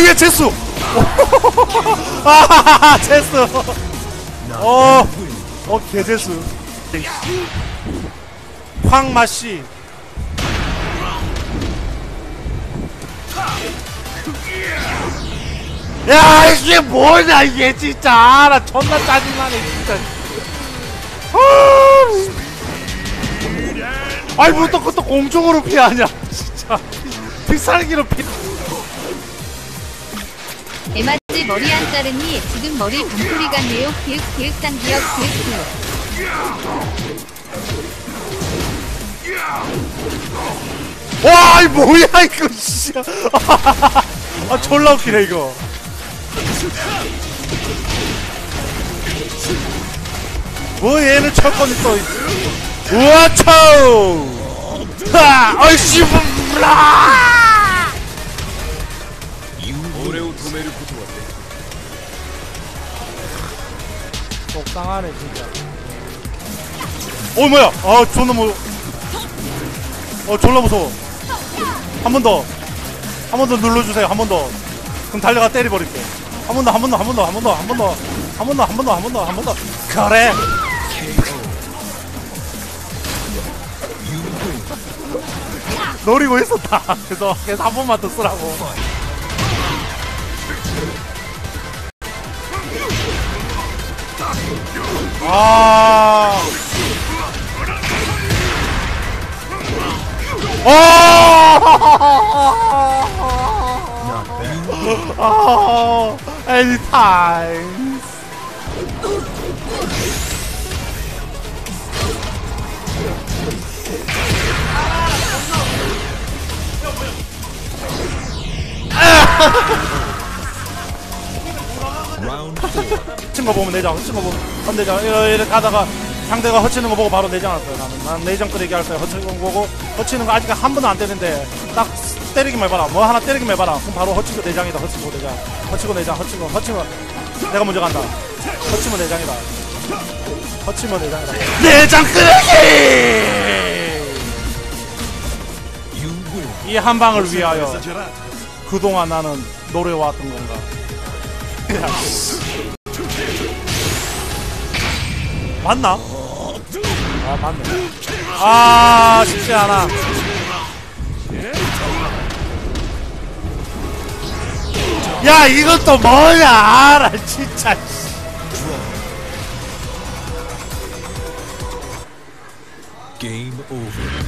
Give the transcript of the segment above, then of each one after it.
오예 체스. 아 체스. 개체스. 황마씨. 야 이게 뭐냐 이게 진짜. 나 존나 짜증나네 진짜. 아이 뭐 또 그것도 공중으로 피하냐 진짜. 픽살기로 피. 에마지 머리 안 자르니 지금 머리 밤소리 같네요. 기획상 기억 기획. 와 이 뭐야 이거 진짜. 아 졸라 웃기네 이거. 뭐 얘는 철권이 또. 우와초. 하 어이씨 브라. 속상하네 진짜. 뭐야. 아 존나 졸라 무서워. 한 번 더 눌러주세요. 한 번 더. 그럼 달려가 때려버릴게. 한 번 더. 그래. 노리고 있었다. 그래서 한 번만 더 쓰라고. Anytime. 친거 보면 내장, 친거 보면 내장. 이렇게 가다가 상대가 허치는 거 보고 바로 내장 왔어요. 난 내장 끓이기 할 거야. 허치는 거 보고, 허치는 거 아직 한 번도 안 되는데 딱 때리기만 해봐라. 뭐 하나 때리기만 해봐라. 그럼 바로 허치고 내장이다. 허치고 내장, 허치고 내장, 허치면 내가 먼저 간다. 허치면 내장이다. 허치면 내장이다. 내장 끓이기! 이 한 방을 위하여 그동안 나는 노래왔던 건가? 맞나? 아 맞네. 아 쉽지 않아. 야 이것도 뭐냐. 나 진짜. Game over.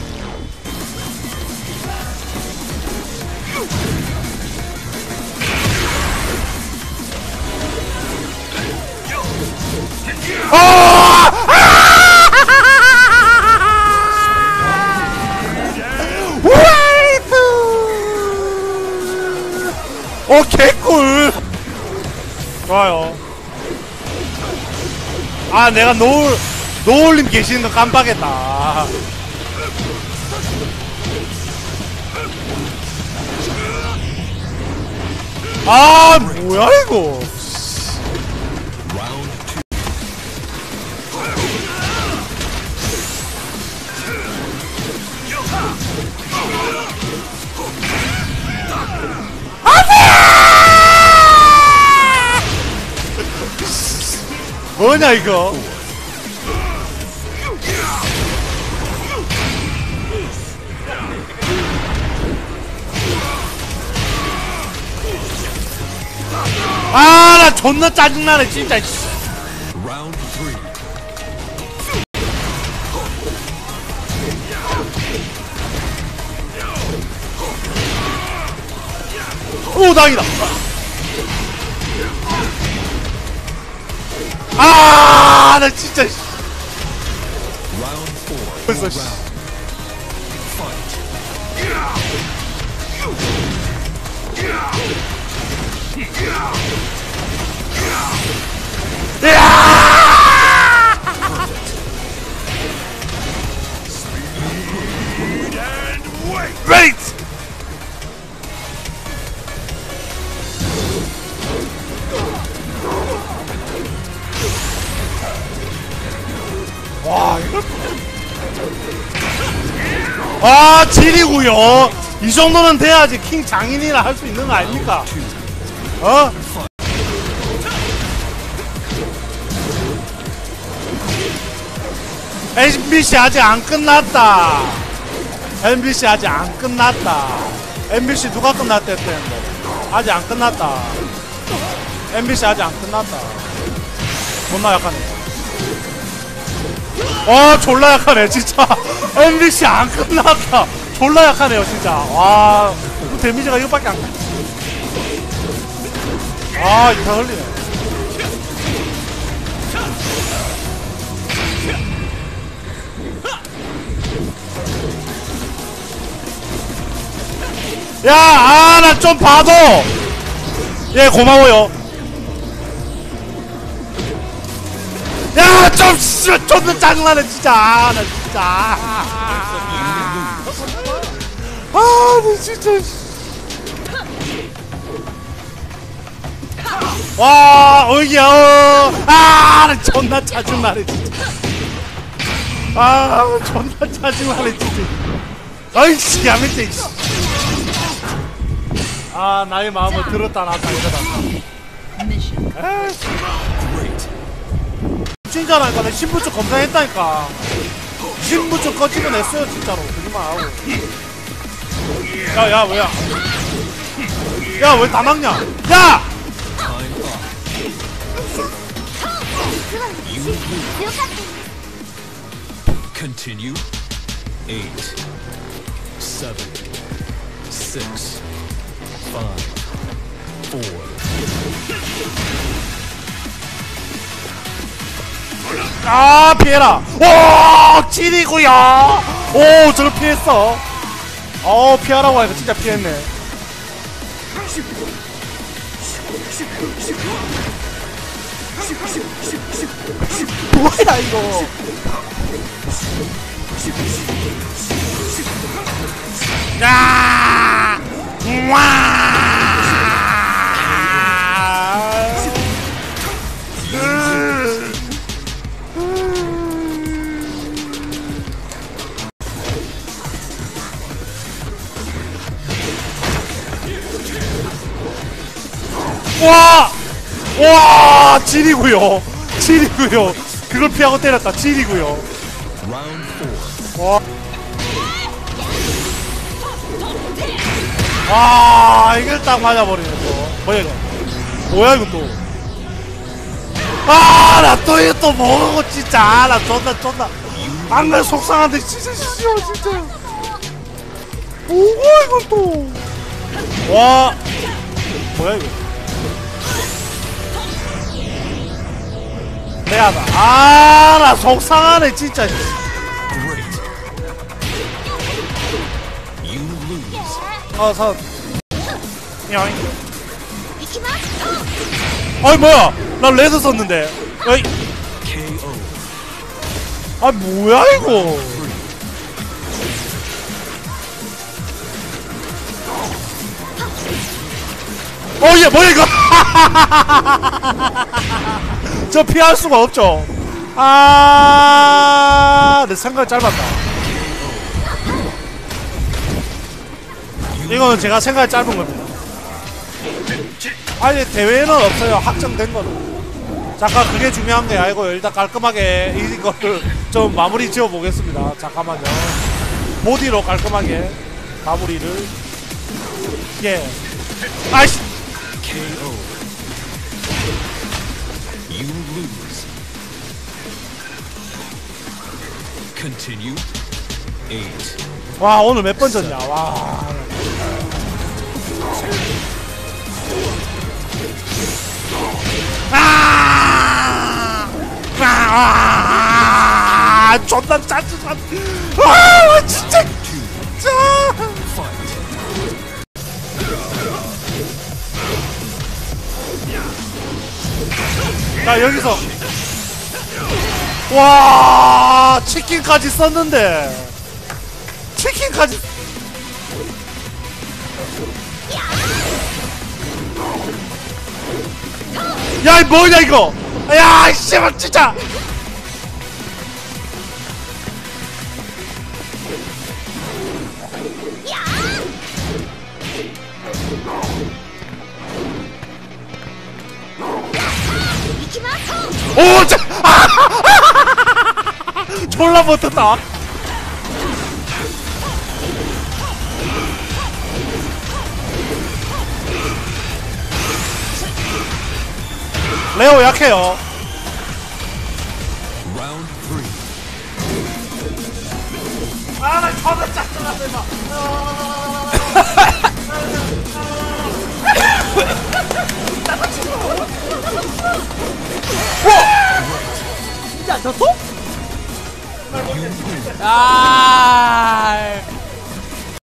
오 개꿀. 좋아요. 아 내가 노을님 계시는 거 깜빡했다. 아 뭐야 이거. 뭐냐 이거. 아 나 존나 짜증나네 진짜. 오 다행이다. 아, 나 진짜. 벌써. Great. 와 이거 아 지리구요. 이 정도는 돼야지 킹 장인이라 할 수 있는 거 아닙니까? 어? MBC 아직 안 끝났다. MBC 아직 안 끝났다. MBC 누가 끝났대 했는데 아직 안 끝났다. MBC 아직 안 끝났다. 존나 약하네. 졸라 약하네 진짜. MBC 안 끝났다. 졸라 약하네요 진짜. 와 데미지가 이거밖에 안. 이거 흘리네. 야, 나 좀 봐도. 예, 고마워요. 야, 좀 존나 짜증나네 진짜. 나 진짜. 나 진짜. 와, 어이야. 나 존나 짜증나네 진짜. 존나 짜증나네 진짜. 어이씨, 야매째. 나의 마음을 들었다 놨다 이러다. 진짜라니까. 내 신분증 검사했다니까. 신분증 꺼지면 했어요 진짜로. 거짓말 안 하고. 야 뭐야. 야 왜 다 막냐. 야! Continue. 8, 7, 6, 5, 4. 피해라. 오, 찌리구요. 오, 저를 피했어. 피하라고 하니까 진짜 피했네. 뭐야 이거. 야! 와, 지리구요. 그걸 피하고 때렸다. 지리구요. 와, 이걸 딱 맞아버리네 또. 뭐야 이거. 뭐야 이거 또. 나 또 이거 또 뭐고 진짜. 나 존나. 안날 속상한데 진짜 싫어 진짜. 뭐고 이건 또. 와. 뭐야 이거. 내야다. 나 속상하네 진짜. 선. 야잉. 뭐야. 나 레드 썼는데. 어이. 뭐야 이거. 얘 뭐야 이거. 저 피할 수가 없죠. 내 생각이 짧았다. 이거는 제가 생각이 짧은 겁니다. 아니 대회는 없어요. 확정된 거는. 잠깐 그게 중요한 게 아니고 일단 깔끔하게 이거를 좀 마무리 지어 보겠습니다. 잠깐만요. 보디로 깔끔하게 마무리를. 예. 아이씨. KO. You lose. Continue. 8. 와 오늘 몇 번 졌냐. 와. 존나 짜증나. 진짜. 자 여기서 와 치킨까지 썼는데 치킨까지. 야 뭐냐 이거. 야 씨발 진짜. 오, 자, 졸라 못했다. 레오 약해요. Round 3. 아, 나 저도 짝짝났어, 임마. 진짜 안 졌어? 아